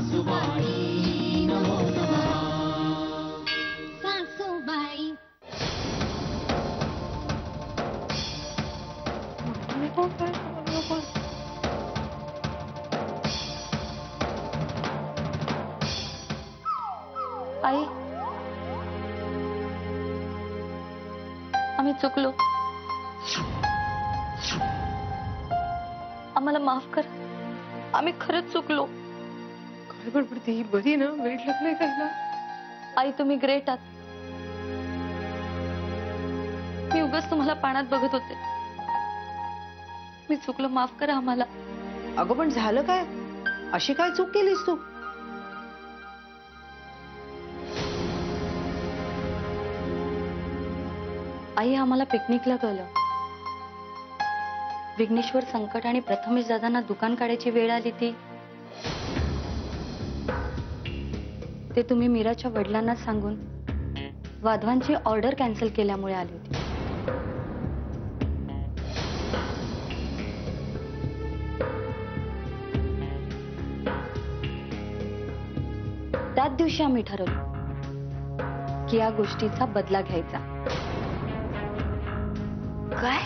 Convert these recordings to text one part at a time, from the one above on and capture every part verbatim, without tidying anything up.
सासूबाई नमो नमः. सासूबाई. आई, आम्ही चुकलो. आम्हाला माफ कर. आम्ही खरंच चुकलो. काय बडबडते ही? बरी ना? वेट लागलंय का हिला? आई, तुम्ही ग्रेट आहात. मी उगाच तुम्हाला पाण्यात बघत होते. मी चुकलो, माफ करा आम्हाला. अगं पण झालं काय? अशी काय चूक केलीस तू? आई, आम्हाला पिकनिकला गेलो. विघ्नेश्वर संकट आणि प्रथमेश दादांना दुकान काढायची वेळ आली ती ते तुम्ही मीराच्या वडिलांना सांगून वाधवांची ऑर्डर कॅन्सल केल्यामुळे आली होती. त्याच दिवशी आम्ही ठरवलं की या गोष्टीचा बदला घ्यायचा. काय?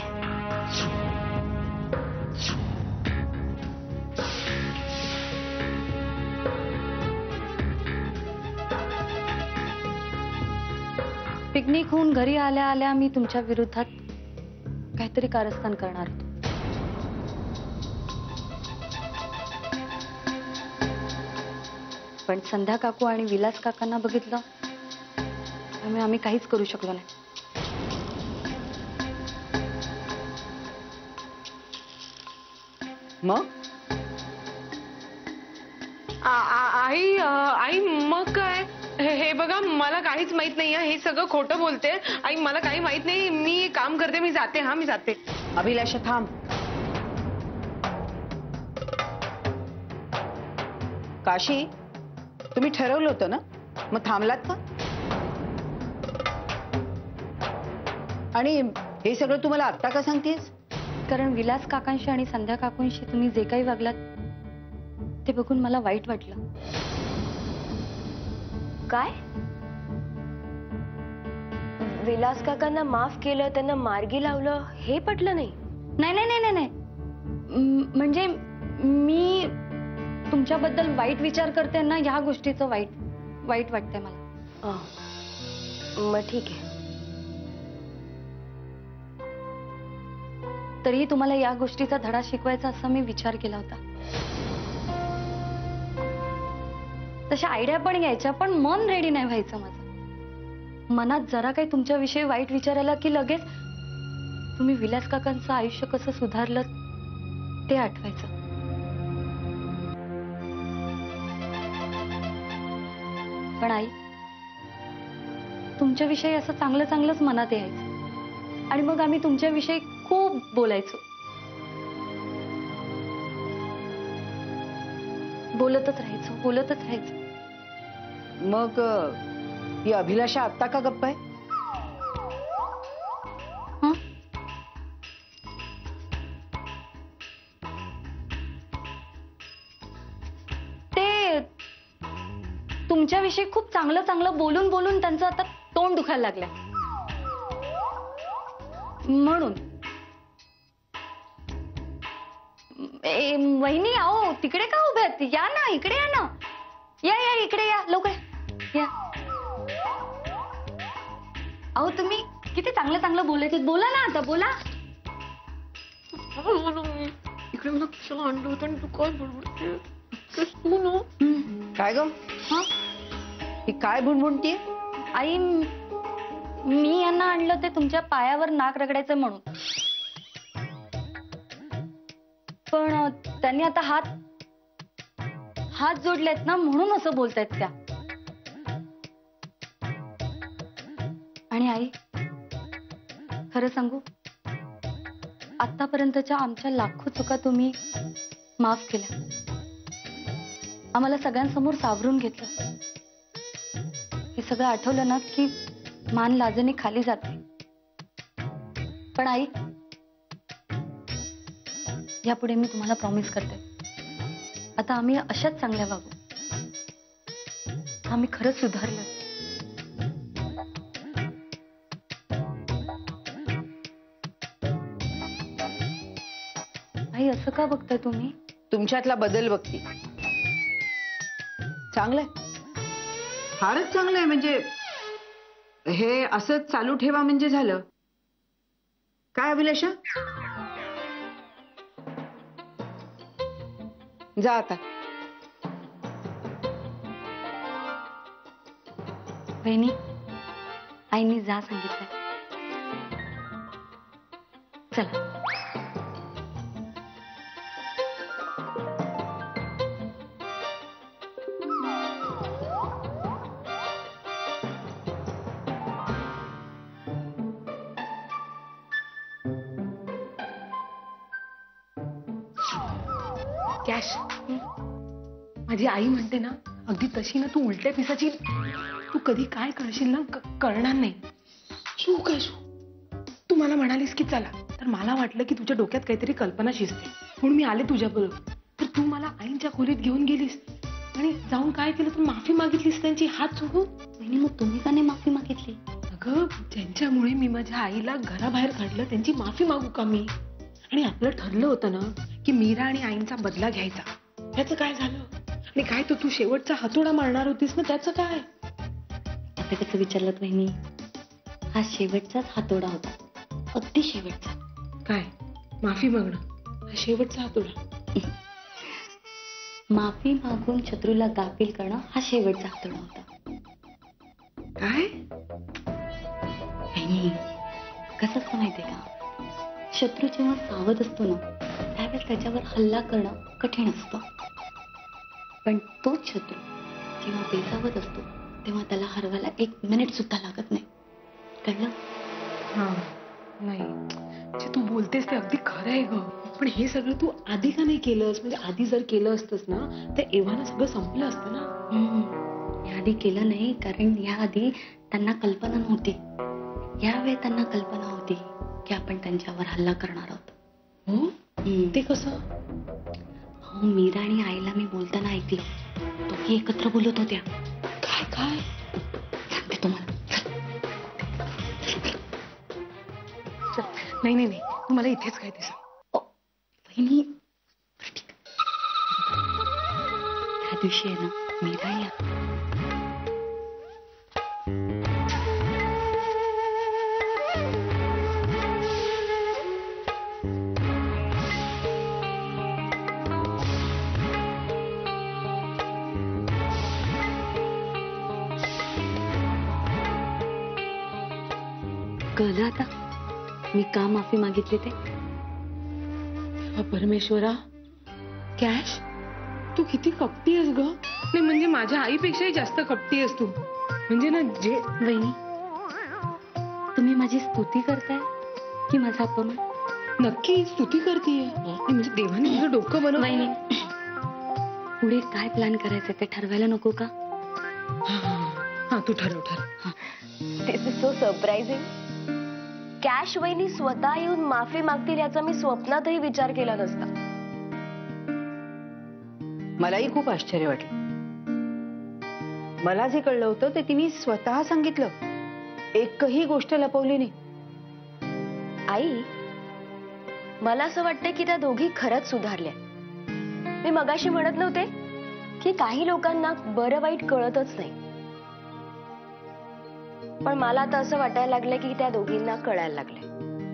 पिकनिक होऊन घरी आल्या आल्या मी तुमच्या विरोधात काहीतरी कारस्थान करणार होतो. पण संध्या काकू आणि विलास काकांना बघितलं त्यामुळे आम्ही काहीच करू शकलो नाही. मग आई आई मग काय? हे बघा, मला काहीच माहित नाही. हे सगळं खोटं बोलते आई. मला काही माहित नाही. मी काम करते. मी जाते. हा, मी जाते. अभिलाषा थांब. काशी, तुम्ही ठरवलं होतं ना, मग थांबलात का? आणि हे सगळं तुम्हाला आत्ता का सांगतेस? कारण विलास काकांशी आणि संध्या काकूंशी तुम्ही जे काही वागलात ते बघून मला वाईट वाटलं. काय? विलास काकांना माफ केलं, त्यांना मार्गी लावलं, हे पटलं नाही? नाही नाही नाही नाही. म्हणजे मी तुमच्याबद्दल वाईट विचार करते ना, ह्या गोष्टीचं वाईट वाईट वाटतंय मला. मग ठीक आहे. तरीही तुम्हाला या गोष्टीचा धडा शिकवायचा असा मी विचार केला होता. तशा आयडिया पण घ्यायच्या, पण मन रेडी नाही व्हायचं माझं. मनात जरा काही तुमच्याविषयी वाईट विचारायला की लगेच तुम्ही विलास काकांचं आयुष्य कसं सुधारलं ते आठवायचं. पण आई, तुमच्याविषयी असं चांगलं चांगलंच मनात यायचं आणि मग आम्ही तुमच्याविषयी खूप बोलायचो. बोलतच राहायचो बोलतच राहायचो. मग ही अभिलाषा आत्ता का गप्प आहे? हं? ते तुमच्याविषयी खूप चांगलं चांगलं बोलून बोलून त्यांचं आता तोंड दुखायला लागलंय म्हणून. ए, वहिनी आओ, तिकडे का उभे आहेत? या ना, इकडे या ना. या या इकडे या, लवकर या. अहो, तुम्ही किती चांगलं चांगलं बोलायचे. बोला ना आता, बोला. इकडे मला कशाला आणलं होतं आणि तू काय बडबडते? काय ग? हा, ही काय बुणबुणतीये? आई, मी यांना आणलं ते तुमच्या पायावर नाक रगडायचं म्हणून. पण त्यांनी आता हात हात जोडलेत ना, म्हणून असं बोलतायत त्या. आणि आई, खरं सांगू, आतापर्यंतच्या आमच्या लाखो चुका तुम्ही माफ केल्या. आम्हाला सगळ्यांसमोर सावरून घेतलं. हे सगळं आठवलं ना की मान लाजेने खाली जाते. पण आई, यापुढे मी तुम्हाला प्रॉमिस करते, आता आम्ही अशाच चांगल्या वागू. आम्ही खरंच सुधारलं. आई असं का बघताय तुम्ही? तुमच्यातला बदल बघती. चांगलंय, फारच चांगलंय. म्हणजे हे असंच चालू ठेवा म्हणजे झालं. काय अभिलाषा, जा आता. बहिणी, आईने जा सांगितलंय. चला. कॅश, माझी आई म्हणते ना, अगदी तशी ना तू उलट्या पिसाची. तू कधी काय करशील ना क- कळणार नाही. शू काय शू, तू मला म्हणालीस की चला, तर मला वाटलं की तुझ्या डोक्यात काहीतरी कल्पना शिजते म्हणून मी आले तुझ्याबरोबर. तर तू मला आईंच्या खोलीत घेऊन गेलीस आणि जाऊन काय केलं, तू माफी मागितलीस त्यांची हात सोडून. बहिणी, मग तुम्ही का नाही माफी मागितली? अगं, ज्यांच्यामुळे मी माझ्या आईला घराबाहेर काढलं त्यांची माफी मागू का मी? आणि आपलं ठरलं होतं ना की मीरा आणि आईंचा बदला घ्यायचा. त्याचं काय झालं? आणि काय तो तू शेवटचा हातोडा मारणार होतीस ना, त्याचं काय? आता कसं विचारलं बहिणी? हा शेवटचाच हातोडा होता, अगदी शेवटचा. काय माफी मागणं हा शेवटचा हातोडा? माफी मागून शत्रूला गाफील करणं हा शेवटचा हातोडा होता. काय? बहिणी, कसं असतं माहितीये का, शत्रू जेव्हा सावध असतो ना त्यावेळेस त्याच्यावर हल्ला करणं कठीण असतं. पण तोच शत्रू जेव्हा बेसावध असतो तेव्हा त्याला हरवायला एक मिनिट सुद्धा लागत नाही. कळलं? हा, नाही, जे तू बोलतेस ते अगदी खरं आहे ग. पण हे सगळं तू आधी का नाही केलंस? म्हणजे आधी जर केलं असतंस ना तर एव्हाना सगळं संपलं असतं ना. हम्म. याआधी केलं नाही, कारण याआधी त्यांना कल्पना नव्हती. यावेळी त्यांना कल्पना होती की आपण त्यांच्यावर हल्ला करणार आहोत. हो, हम्म. ते कसं? हो, मीरा आणि आईला मी बोलताना ऐकलं. दोघी एकत्र बोलत होत्या. काय काय? सांगते तुम्हाला. चल. नाही नाही नाही, तू मला इथेच काय ते सांग. ओ, वहिनी, बरं, ठीक आहे. त्या दिवशी आहे ना, मीरा या कळलं आता मी का माफी मागितली ते? अ, परमेश्वरा, कॅश, तू किती कपटी आहेस ग. नाही म्हणजे माझ्या आईपेक्षाही जास्त कपटी आहेस तू. म्हणजे ना, जे वहिनी, तुम्ही माझी स्तुती करताय की माझा अपमान? नक्की स्तुती करतीये. म्हणजे देवाने तुझं डोकं बनवलं. वहिनी, पुढे काय प्लॅन करायचं ते ठरवायला नको का? हा, तू ठरव ठरव. हा. This is so surprising. कॅश वहिनी स्वतः येऊन माफी मागतील याचा मी स्वप्नातही विचार केला नसता. मलाही खूप आश्चर्य वाटलं. मला जे कळलं होतं ते तिने स्वतः सांगितलं. एकही गोष्ट लपवली नाही. आई, मला असं वाटतं की त्या दोघी खरंच सुधारल्या. मी मगाशी म्हणत नव्हते की काही लोकांना बरं वाईट कळतच नाही, पण मला आता असं वाटायला लागलं की त्या दोघींना कळायला लागले.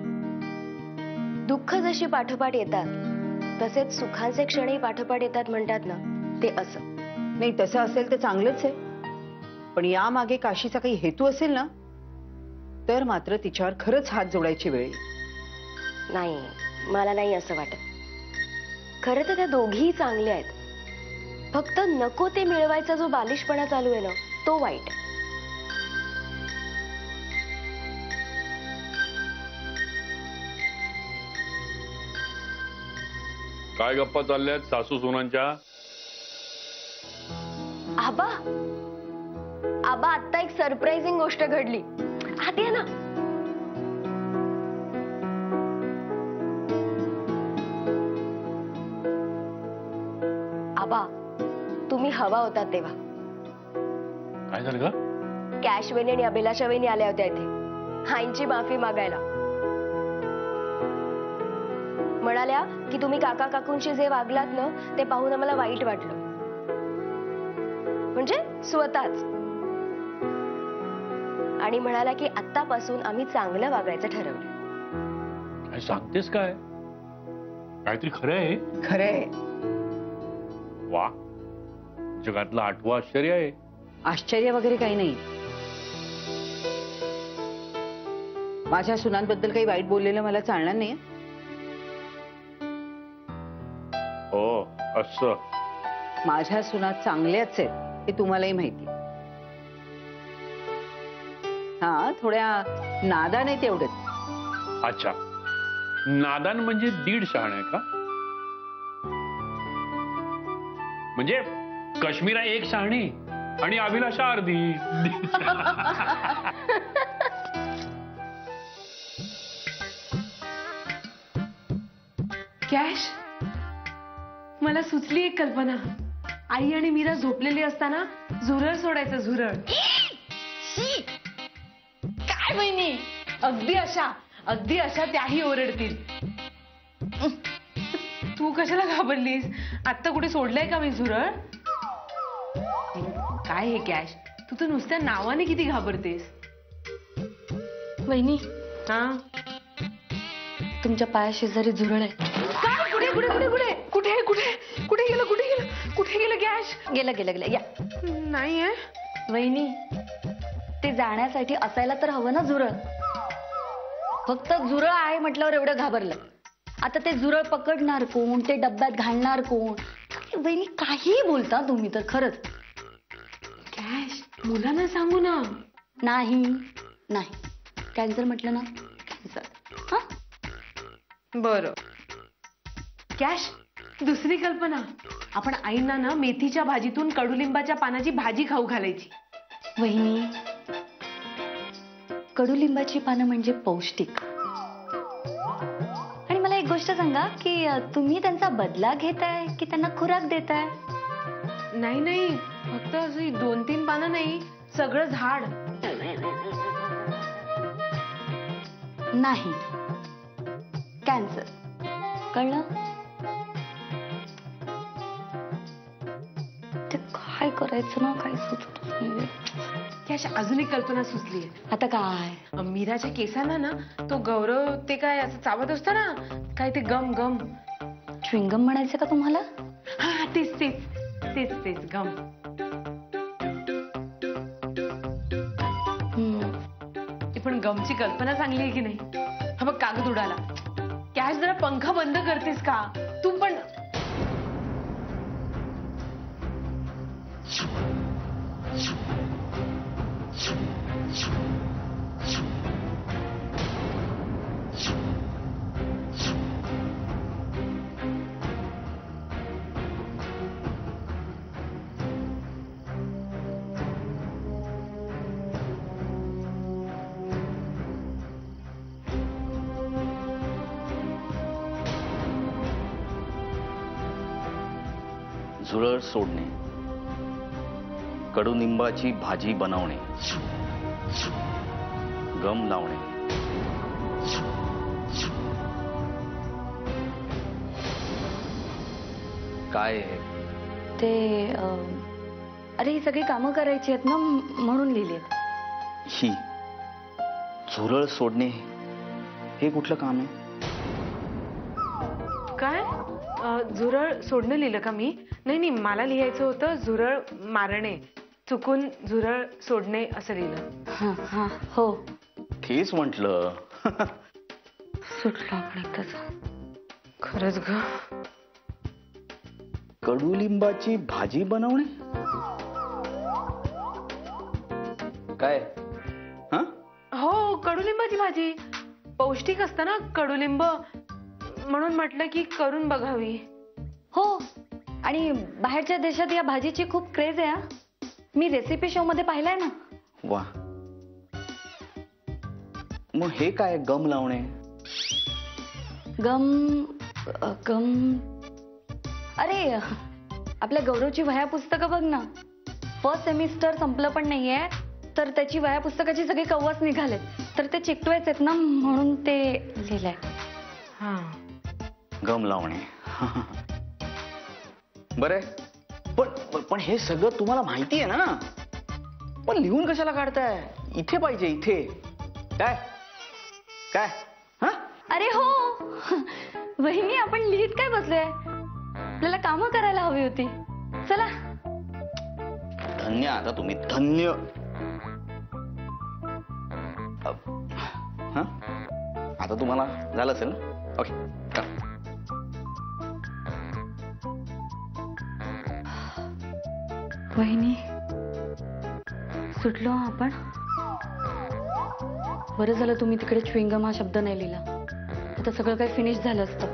दुःख जशी पाठोपाठ येतात तसेच सुखांचे क्षणही पाठोपाठ येतात म्हणतात ना, ते असं. नाही, तसं असेल तर चांगलंच आहे. पण यामागे काशीचा काही हेतू असेल ना, तर मात्र तिच्यावर खरंच हात जोडायची वेळ येईल. नाही, मला नाही असं वाटत. खरं तर त्या दोघीही चांगल्या आहेत. फक्त नको ते मिळवायचा जो बालिशपणा चालू आहे ना, तो वाईट. काय गप्पा चालल्यात सासू सुनांच्या? आबा, आबा, आता एक सरप्राइझिंग गोष्ट घडली. आत या ना. आबा, तुम्ही हवा होता तेव्हा काय झालं ग? कॅश वहिनी आणि अभिलाषा वहिनी आल्या होत्या इथे आईंची माफी मागायला. म्हणाल्या की तुम्ही काका काकूंशी जे वागलात ना ते पाहून आम्हाला वाईट वाटलं. म्हणजे स्वतःच. आणि म्हणाला की आत्तापासून आम्ही चांगलं वागायचं ठरवलं. काय सांगतेस काय? काहीतरी खरं आहे. खरंय. वा, जगातलं आठवं आश्चर्य आहे. आश्चर्य वगैरे काही नाही. माझ्या सुनांबद्दल काही वाईट बोललेलं मला चालणार नाही. हो असं. माझ्या सुना चांगल्याच आहेत हे तुम्हालाही माहिती. हा, थोड्या नादान आहेत तेवढंच. अच्छा, नादान म्हणजे दीड शहाण आहे का? म्हणजे काश्मीरा एक शहाणी आणि अभिलाषा अर्धी. कॅश, मला सुचली एक कल्पना. आई आणि मीरा झोपलेली असताना झुरळ सोडायचं. झुरळ. काय बहिणी, अगदी अशा अगदी अशा त्याही ओरडतील. तू कशाला घाबरलीस? आत्ता कुठे सोडलंय का मी झुरळ? काय हे कॅश, तू तर नुसत्या नावाने किती घाबरतेस. वहिनी, हा, तुमच्या पाया शेजारी झुरळ आहे. काय? कुठे कुठे कुठे कुठे कुठे कुठे कुठे गेलं? कुठे गेलं? कुठे गेलं कॅश? गेलं गेलं गेलं. या नाहीये वहिनी, ते जाण्यासाठी असायला तर हवं ना झुरळ. फक्त झुरळ आहे म्हटल्यावर एवढं घाबरलं. आता ते झुरळ पकडणार कोण? ते डब्यात घालणार कोण? वहिनी काही बोलता तुम्ही तर. खरंच कॅश, मुलांना सांगू ना. नाही नाही, कॅन्सर म्हटलं ना कॅन्सर. हा, बरं. कॅश, दुसरी कल्पना. आपण आईंना ना मेथीच्या भाजीतून कडुलिंबाच्या पानाची भाजी खाऊ घालायची. वहिनी, कडुलिंबाची पानं म्हणजे पौष्टिक. आणि मला एक गोष्ट सांगा की अ, तुम्ही त्यांचा बदला घेताय की त्यांना खुराक देताय? नाही नाही, फक्त अशी दोन तीन पानं नाही, सगळं झाड. नाही, कॅन्सर. कळलं? ते काय करायचं ना, काय सुचत नाही. कॅश, अजून एक कल्पना सुचली. आता काय? मीराच्या केसांना ना तो गौरव ते काय असं चावत असतो ना, काय ते गम गम. च्युइंगम म्हणायचं का तुम्हाला? हा, तेच तेच तेच तेच गम. हम्म. ती पण गमची कल्पना चांगली आहे की नाही? हा बघ, कागद उडाला. कॅश, जरा पंखा बंद करतेस का तू पण? झुरळ सोडणे, कडुनिंबाची भाजी बनवणे, गम लावणे. काय आहे? ते अ, अरे ही सगळी कामं करायची आहेत ना, म्हणून लिहिली आहेत. ही झुरळ सोडणे हे कुठलं काम आहे? काय? अ, झुरळ सोडणं लिहिलं का मी? नाही नाही, मला लिहायचं होतं झुरळ मारणे. चुकून झुरळ सोडणे असं लिहिलं. हा हा, हो. तेच म्हटलं. सुटला आपण एकदाचा. खरंच ग. कडुलिंबाची भाजी बनवणे काय? हा, हो, कडुलिंबाची भाजी. पौष्टिक असतं ना कडुलिंब, म्हणून म्हटलं की करून बघावी. हो, आणि बाहेरच्या देशात या भाजीची खूप क्रेज आहे. हा, मी रेसिपी शो मध्ये पाहिलाय ना. वा. मग हे काय गम लावणे? गम अ, गम अरे आपल्या गौरवची वह्या पुस्तकं बघ ना. फर्स्ट सेमिस्टर संपलं पण नाहीये तर त्याची वह्या पुस्तकाची सगळी कव्वाच निघालेत, तर ते चिकटवायचेत ना म्हणून ते लिहिलंय. हा गम लावणे. बरं पण पण- पण हे सगळं तुम्हाला माहिती आहे ना, पण लिहून कशाला काढताय? इथे पाहिजे, इथे. काय काय हा? अरे हो वहिनी, आपण लिहित काय बसलोय? आपल्याला कामं करायला हवी होती. चला. धन्य आता तुम्ही, धन्य. अ, हा? आता तुम्हाला झालं असेल ना? ओके चला. वहिनी, सुटलो हं आपण. बरं झालं तुम्ही तिकडे च्युइंगम हा शब्द नाही लिहिला, आता सगळं काही फिनिश झालं असतं.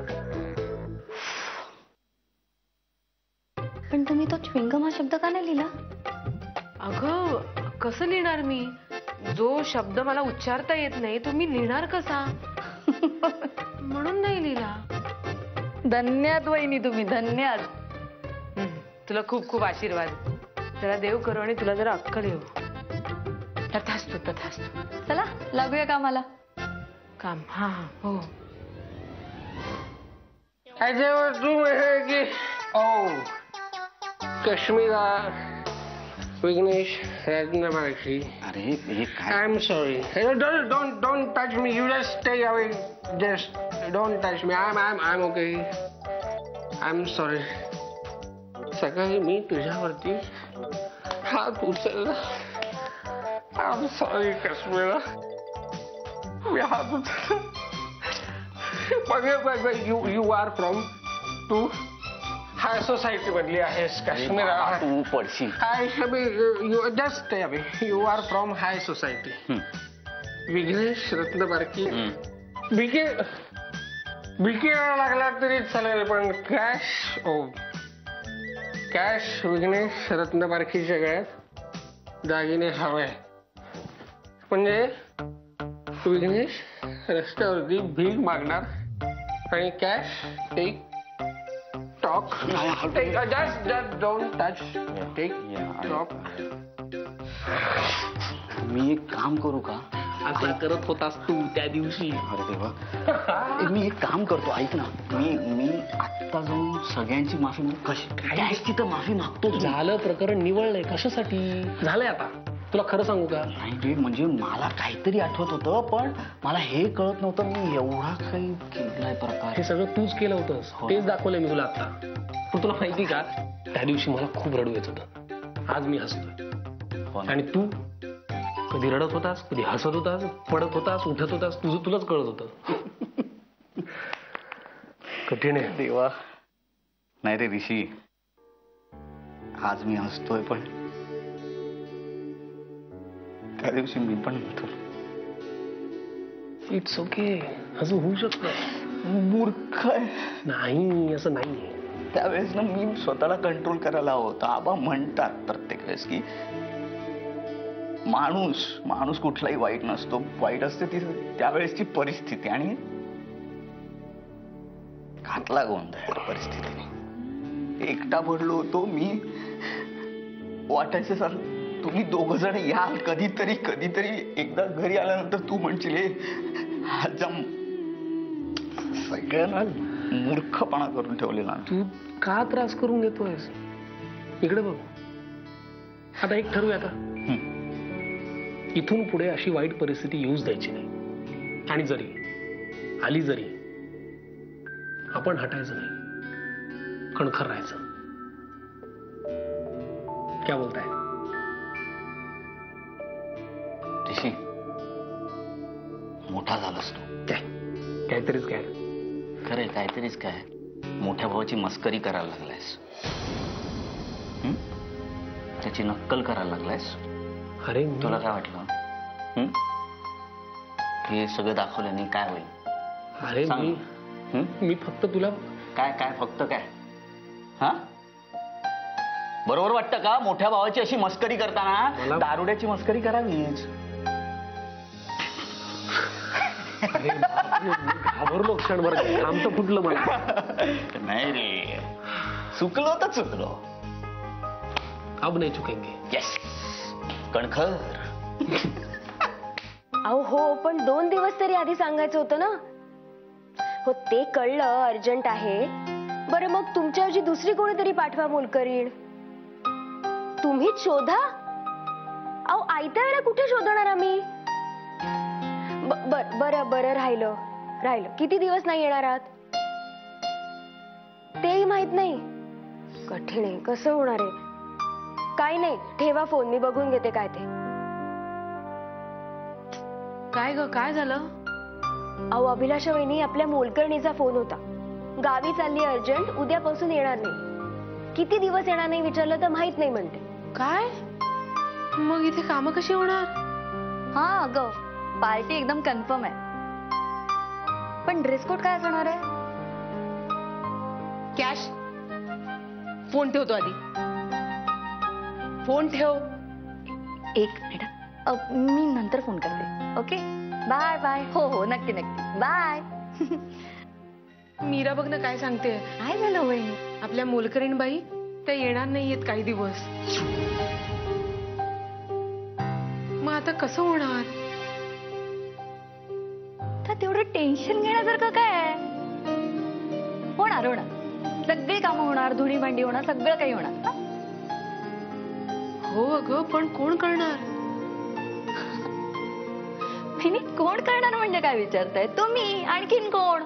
पण तुम्ही तो च्युइंगम हा शब्द का नाही लिहिला? अगं कसं लिहिणार मी? जो शब्द मला उच्चारता येत नाही तो मी लिहिणार कसा? म्हणून नाही लिहिला. धन्यवाद वहिनी, तुम्ही धन्यवाद. हम्म, तुला खूप खूप आशीर्वाद. जरा देव करो आणि तुला जरा अक्कल येऊ. तथास्तु तथास्तु. चला लागूया कामाला. काम हा हा हो. ऐसे वस्तू में है कि ओ कश्मीरा विघ्नेश रत्नमाळी. अरे हे काय? I am sorry. Don't don't don't touch me. You just stay away. Just don't touch me. I am I am I am okay. I am sorry. सकाळी मी तुझ्यावरती हात उचलला. I am sorry Kashmira. मी हात उचलला. यू यू आर फ्रॉम तू high society मधली आहेस काश्मीरा. तू पडशील. Hi you just stay away. You are from high society. Vighnesh Ratnabarki. बीके बीके लागला तरी चालेल पण कॅश ओ कॅश विघ्नेश रत्नबारकीच्या गळ्यात दागिने हवे. म्हणजे विघ्नेश रस्त्यावरती भीक मागणार आणि cash take talk. Just just don't touch. Take talk. मी एक काम करू का? असं करत होतास तू त्या दिवशी. अरे देवा. ए, मी एक काम करतो, ऐक ना. मी मी आत्ता जाऊन सगळ्यांची माफी माग. कशी कॅशची तर माफी मागतो. झालं, प्रकरण निवळलंय. कशासाठी झालंय? आता तुला खरं सांगू का? नाही रे, म्हणजे मला काहीतरी आठवत होतं पण मला हे कळत नव्हतं मी एवढा काही केलाय प्रकार. हे सगळं तूच केलं होतंस. हो. तेच दाखवलंय मी तुला आता. पण तुला माहिती का, त्या दिवशी मला खूप रडू येत होतं. आज मी हसतोय. हो ना. आणि तू कधी रडत होतास, कधी हसत होतास, पडत होतास, उठत होतास. तुझं तुलाच कळत होतं. कठीण आहे. देवा. नाही रे ऋषी, आज मी हसतोय पण त्या दिवशी मी पण नव्हतो. It's okay. असं होऊ शकतं. मूर्ख आहे. नाही, असं नाही. त्यावेळेस ना मी स्वतःला कंट्रोल करायला हवं होतं. आबा म्हणतात प्रत्येक वेळेस की माणूस माणूस कुठलाही वाईट नसतो, वाईट असते ती त्यावेळेसची परिस्थिती. आणि घातला गोंधळ परिस्थितीने. एकटा पडलो होतो मी. वाटायचं सर तुम्ही दोघ जण याल कधीतरी कधीतरी. एकदा घरी आल्यानंतर तू म्हणशील जम. सगळ्यांना मूर्खपणा करून ठेवलेला. तू का त्रास करून घेतोयस? इकडे बघ. आता एक ठरवूया का, इथून पुढे अशी वाईट परिस्थिती येऊच द्यायची नाही. आणि जरी आली जरी आपण हटायचं नाही, कणखर राहायचं. क्या बोलताय? ऋषी, मोठा झालास तू. काय काहीतरीच काय. खरंय, काहीतरीच काय. मोठ्या भावाची मस्करी करायला लागलायस. हं? त्याची नक्कल करायला लागलायस. अरे तुला काय वाटलं हं? हे सगळं दाखवल्याने काय होईल? अरे सांग. मी हं? मी फक्त तुला काय काय फक्त काय? हा बरोबर वाटतं का? मोठ्या भावाची अशी मस्करी करताना मला- दारुड्याची मस्करी करावीच. अरे बापरे, मी घाबरलो क्षणभर. आमचं फुटलं मला. नाही रे, चुकलो तर चुकलो. अब नहीं चुकेंगे. येस कणखर. अहो हो, पण दोन दिवस तरी आधी सांगायचं होतं ना. हो ते कळलं अर्जंट आहे. बरं मग तुमच्याऐवजी दुसरी कोणीतरी पाठवा मोलकरीण. तुम्हीच शोधा. अहो आयत्या वेळेला कुठे शोधणार आम्ही. ब- बर बरं बरं राहिलं राहिलं किती दिवस नाही येणार आहात तेही माहित नाही. कठीण आहे, कसं होणार आहे. काय नाही, ठेवा फोन, मी बघून घेते काय ते. काय ग, काय झालं? अहो अभिलाषा वहिनी, आपल्या मोलकर्णीचा फोन होता. गावी चालली अर्जंट, उद्यापासून येणार नाही. किती दिवस येणार नाही विचारलं तर माहित नाही म्हणते. काय? मग इथे कामं कशी होणार? हा अगं, पार्टी एकदम कन्फर्म आहे. पण ड्रेस कोड काय असणार आहे? कॅश. फोन ठेवतो आधी. फोन ठेव. एक मिनिट, अ, मी नंतर फोन करते. Okay, bye bye. हो हो, नक्की नक्की, बाय. मीरा बघ ना काय सांगते. काय झालं वहिनी? आपल्या मोलकरीण बाई त्या येणार नाहीयेत काही दिवस. मग आता कसं होणार? तर तेवढं टेन्शन घेण्यासारखं काय आहे? होणार होणार, सगळी कामं होणार, धुणी भांडी होणार, सगळं काही होणार. हा? हो अगं, पण कोण करणार? वहिनी, कोण करणार म्हणजे काय विचारताय तुम्ही? आणखीन कोण?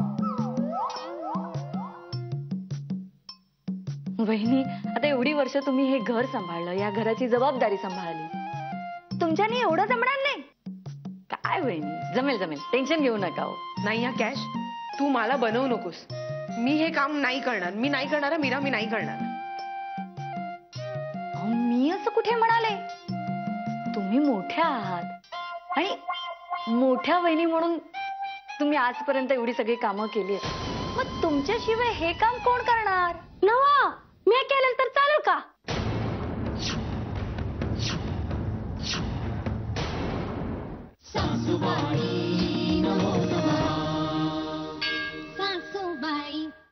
वहिनी, आता एवढी वर्ष तुम्ही हे घर सांभाळलं, या घराची जबाबदारी सांभाळली, तुमच्याने एवढं जमणार नाही काय? वहिनी जमेल जमेल, टेन्शन घेऊ नका हो. नाही हा कॅश, तू मला बनवू नकोस. मी हे काम नाही करणार. मी नाही करणार मीरा, मी नाही करणार. अहो, मी असं कुठे म्हणाले? तुम्ही मोठ्या आहात आणि मोठ्या वहिनी म्हणून तुम्ही आजपर्यंत एवढी सगळी कामं केली आहेत. मग तुमच्याशिवाय हे काम कोण करणार? नवा मी केलं तर चालेल का? सासूबाई